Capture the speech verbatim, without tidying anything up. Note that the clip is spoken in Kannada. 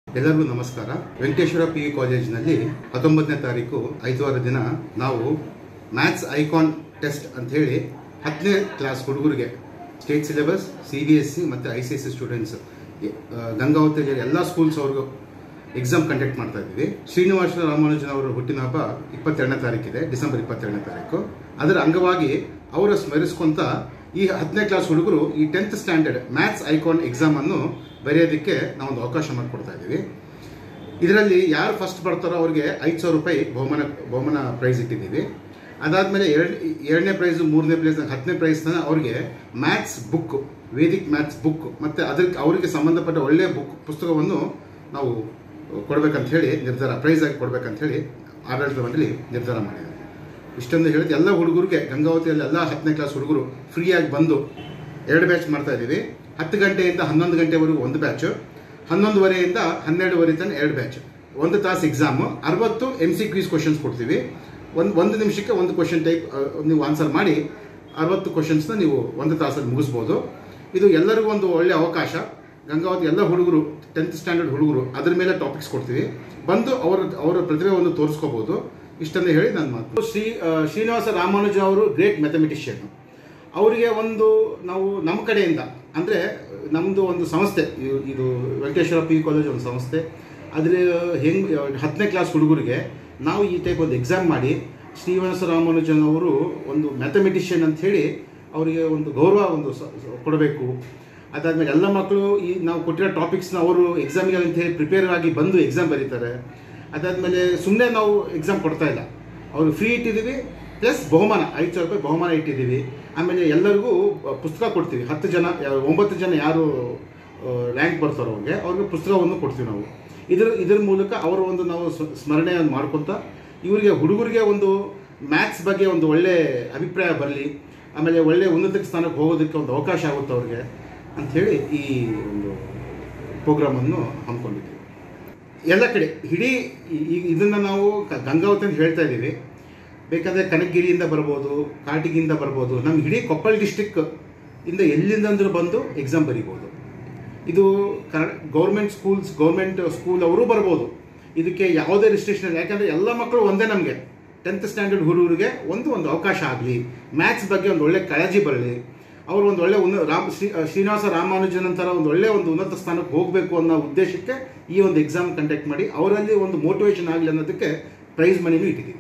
ಎಲ್ಲರಿಗೂ ನಮಸ್ಕಾರ. ವೆಂಕಟೇಶ್ವರ ಪಿ ಯು ಕಾಲೇಜಿನಲ್ಲಿ ಹತ್ತೊಂಬತ್ತನೇ ತಾರೀಕು ಐದವಾರ ದಿನ ನಾವು ಮ್ಯಾಥ್ಸ್ ಐಕಾನ್ ಟೆಸ್ಟ್ ಅಂತ ಹೇಳಿ ಹತ್ತನೇ ಕ್ಲಾಸ್ ಹುಡುಗರಿಗೆ state syllabus, C B S C ಮತ್ತು I C S C students Gangavathi ಎಲ್ಲ ಸ್ಕೂಲ್ಸ್ ಅವ್ರಿಗೂ ಎಕ್ಸಾಮ್ ಕಂಡಕ್ಟ್ ಮಾಡ್ತಾ ಇದ್ದೀವಿ. ಶ್ರೀನಿವಾಸ ರಾಮಾನುಜನ್ ಅವರ ಹುಟ್ಟಿನ ಹಬ್ಬ ಇಪ್ಪತ್ತೆರಡನೇ ತಾರೀಕಿದೆ, ಡಿಸೆಂಬರ್ ಇಪ್ಪತ್ತೆರಡನೇ ತಾರೀಕು. ಅದರ ಅಂಗವಾಗಿ ಅವರ ಸ್ಮರಿಸ್ಕೊಂತ ಈ ಹತ್ತನೇ ಕ್ಲಾಸ್ ಹುಡುಗರು ಈ tenth standard maths icon exam ಅನ್ನು ಬರೆಯೋದಕ್ಕೆ ನಾವೊಂದು ಅವಕಾಶ ಮಾಡಿಕೊಡ್ತಾ ಇದ್ದೀವಿ. ಇದರಲ್ಲಿ ಯಾರು ಫಸ್ಟ್ ಬರ್ತಾರೋ ಅವ್ರಿಗೆ ಐದು ಸಾವಿರ ರೂಪಾಯಿ ಬಹುಮಾನ ಬಹುಮಾನ ಪ್ರೈಸ್ ಇಟ್ಟಿದ್ದೀವಿ. ಅದಾದಮೇಲೆ ಎರಡು ಎರಡನೇ ಪ್ರೈಸು, ಮೂರನೇ ಪ್ರೈಸ್, ಹತ್ತನೇ ಪ್ರೈಸ್ನ ಅವ್ರಿಗೆ maths book, Vedic maths book ಮತ್ತು ಅದಕ್ಕೆ ಅವರಿಗೆ ಸಂಬಂಧಪಟ್ಟ ಒಳ್ಳೆಯ ಬುಕ್ ಪುಸ್ತಕವನ್ನು ನಾವು ಕೊಡಬೇಕಂತ ಹೇಳಿ ನಿರ್ಧಾರ ಪ್ರೈಸ್ ಆಗಿ ಕೊಡಬೇಕಂತ ಹೇಳಿ ಆಡಳಿತ ಮಂಡಳಿ ನಿರ್ಧಾರ ಮಾಡಿದೆ. ಇಷ್ಟೊಂದು ಹೇಳಿದ ಎಲ್ಲ ಹುಡುಗರಿಗೆ ಗಂಗಾವತಿಯಲ್ಲಿ ಎಲ್ಲ ಹತ್ತನೇ ಕ್ಲಾಸ್ ಹುಡುಗರು ಫ್ರೀಯಾಗಿ ಬಂದು ಎರಡು ಬ್ಯಾಚ್ ಮಾಡ್ತಾ ಇದ್ದೀವಿ. ಹತ್ತು ಗಂಟೆಯಿಂದ ಹನ್ನೊಂದು ಗಂಟೆವರೆಗೂ ಒಂದು ಬ್ಯಾಚು, ಹನ್ನೊಂದುವರೆಯಿಂದ ಹನ್ನೆರಡುವರೆ ತನಕ ಎರಡು ಬ್ಯಾಚ್. ಒಂದು ತಾಸು ಎಕ್ಸಾಮು, ಅರವತ್ತು ಎಮ್ ಸಿ ಕ್ವೀಸ್ ಕ್ವಶನ್ಸ್ ಕೊಡ್ತೀವಿ. ಒಂದು ಒಂದು ನಿಮಿಷಕ್ಕೆ ಒಂದು ಕ್ವಶನ್ ಟೈಪ್ ನೀವು ಆನ್ಸರ್ ಮಾಡಿ ಅರವತ್ತು ಕ್ವಶನ್ಸ್ನ ನೀವು ಒಂದು ತಾಸಲ್ಲಿ ಮುಗಿಸ್ಬೋದು. ಇದು ಎಲ್ಲರಿಗೂ ಒಂದು ಒಳ್ಳೆಯ ಅವಕಾಶ. ಗಂಗಾವತಿ ಎಲ್ಲ ಹುಡುಗರು ಟೆಂತ್ ಸ್ಟ್ಯಾಂಡರ್ಡ್ ಹುಡುಗರು ಅದ್ರ ಮೇಲೆ ಟಾಪಿಕ್ಸ್ ಕೊಡ್ತೀವಿ, ಬಂದು ಅವರ ಅವರ ಪ್ರತಿಭೆಯನ್ನು ತೋರಿಸ್ಕೋಬೋದು. ಇಷ್ಟನ್ನೇ ಹೇಳಿ ನನ್ನ ಮಾತು. ಶ್ರೀ ಶ್ರೀನಿವಾಸ ರಾಮಾನುಜ ಅವರು ಗ್ರೇಟ್ ಮ್ಯಾಥಮೆಟಿಷಿಯನ್. ಅವರಿಗೆ ಒಂದು ನಾವು ನಮ್ಮ ಕಡೆಯಿಂದ ಅಂದರೆ ನಮ್ಮದು ಒಂದು ಸಂಸ್ಥೆ, ಇದು ವೆಂಕಟೇಶ್ವರ ಪಿ ಯು ಕಾಲೇಜ್ ಒಂದು ಸಂಸ್ಥೆ. ಅದ್ರ ಹೆಂಗೆ ಹತ್ತನೇ ಕ್ಲಾಸ್ ಹುಡುಗರಿಗೆ ನಾವು ಈ ಟೈಪ್ ಒಂದು ಎಕ್ಸಾಮ್ ಮಾಡಿ ಶ್ರೀನಿವಾಸ ರಾಮಾನುಜನ್ ಅವರು ಒಂದು ಮ್ಯಾಥಮೆಟಿಷಿಯನ್ ಅಂತ ಹೇಳಿ ಅವರಿಗೆ ಒಂದು ಗೌರವ ಒಂದು ಕೊಡಬೇಕು. ಅದಾದಮೇಲೆ ಎಲ್ಲ ಮಕ್ಕಳು ಈ ನಾವು ಕೊಟ್ಟಿರೋ ಟಾಪಿಕ್ಸ್ನ ಅವರು ಎಕ್ಸಾಮಿಗೆ ಅಂತ ಹೇಳಿ ಪ್ರಿಪೇರ್ ಆಗಿ ಬಂದು ಎಕ್ಸಾಮ್ ಬರೀತಾರೆ. ಅದಾದಮೇಲೆ ಸುಮ್ಮನೆ ನಾವು ಎಕ್ಸಾಮ್ ಕೊಡ್ತಾ ಇಲ್ಲ, ಅವರು ಫ್ರೀ ಇಟ್ಟಿದ್ದೀವಿ, ಪ್ಲಸ್ ಬಹುಮಾನ ಐದು ಸಾವಿರ ರೂಪಾಯಿ ಬಹುಮಾನ ಇಟ್ಟಿದ್ದೀವಿ. ಆಮೇಲೆ ಎಲ್ಲರಿಗೂ ಪುಸ್ತಕ ಕೊಡ್ತೀವಿ. ಹತ್ತು ಜನ ಒಂಬತ್ತು ಜನ ಯಾರು ರ್ಯಾಂಕ್ ಬರ್ತಾರೋ ಅವ್ರಿಗೆ ಅವ್ರಿಗೆ ಪುಸ್ತಕವನ್ನು ಕೊಡ್ತೀವಿ ನಾವು. ಇದ್ರ ಇದ್ರ ಮೂಲಕ ಅವರ ಒಂದು ನಾವು ಸ್ಮರಣೆ ಮಾಡ್ಕೊತ ಇವರಿಗೆ ಹುಡುಗರಿಗೆ ಒಂದು ಮ್ಯಾಥ್ಸ್ ಬಗ್ಗೆ ಒಂದು ಒಳ್ಳೆ ಅಭಿಪ್ರಾಯ ಬರಲಿ, ಆಮೇಲೆ ಒಳ್ಳೆ ಉನ್ನತ ಸ್ಥಾನಕ್ಕೆ ಹೋಗೋದಕ್ಕೆ ಒಂದು ಅವಕಾಶ ಆಗುತ್ತೆ ಅವ್ರಿಗೆ ಅಂಥೇಳಿ ಈ ಒಂದು ಪ್ರೋಗ್ರಾಮನ್ನು ಹಮ್ಮಿಕೊಂಡಿದ್ದೀವಿ. ಎಲ್ಲ ಕಡೆ ಇಡೀ ಇದನ್ನು ನಾವು ಗಂಗಾವತಿ ಅಂತ ಹೇಳ್ತಾ ಇದ್ದೀವಿ. ಬೇಕಾದರೆ ಕನಕಗಿರಿಯಿಂದ ಬರ್ಬೋದು, ಕಾಟಿಗಿಂದ ಬರ್ಬೋದು, ನಮ್ಮ ಇಡೀ ಕೊಪ್ಪಳ ಡಿಸ್ಟಿಕ್ ಇಂದ ಎಲ್ಲಿಂದಂದ್ರೂ ಬಂದು ಎಕ್ಸಾಮ್ ಬರೀಬೋದು. ಇದು Kannada government schools government school ಅವರು ಬರ್ಬೋದು. ಇದಕ್ಕೆ ಯಾವುದೇ ರಿಸ್ಟ್ರಿಕ್ಷನ್ ಇಲ್ಲ, ಯಾಕಂದರೆ ಎಲ್ಲ ಮಕ್ಕಳು ಒಂದೇ. ನಮಗೆ ಟೆಂತ್ ಸ್ಟ್ಯಾಂಡರ್ಡ್ ಹುಡುಗರಿಗೆ ಒಂದು ಒಂದು ಅವಕಾಶ ಆಗಲಿ, ಮ್ಯಾಥ್ಸ್ ಬಗ್ಗೆ ಒಂದು ಒಳ್ಳೆ ಕಾಳಜಿ ಬರಲಿ, ಅವರು ಒಂದು ಒಳ್ಳೆ ಉನ್ನ ರಾಮ್ ಶ್ರೀ ಶ್ರೀನಿವಾಸ ರಾಮಾನುಜನ್ ಅಂತರ ಒಂದು ಒಳ್ಳೆ ಒಂದು ಉನ್ನತ ಸ್ಥಾನಕ್ಕೆ ಹೋಗಬೇಕು ಅನ್ನೋ ಉದ್ದೇಶಕ್ಕೆ ಈ ಒಂದು ಎಕ್ಸಾಮ್ ಕಂಡಕ್ಟ್ ಮಾಡಿ ಅವರಲ್ಲಿ ಒಂದು ಮೋಟಿವೇಶನ್ ಆಗಲಿ ಅನ್ನೋದಕ್ಕೆ ಪ್ರೈಸ್ ಮನಿನೂ ಇಟ್ಟಿದ್ದೀವಿ.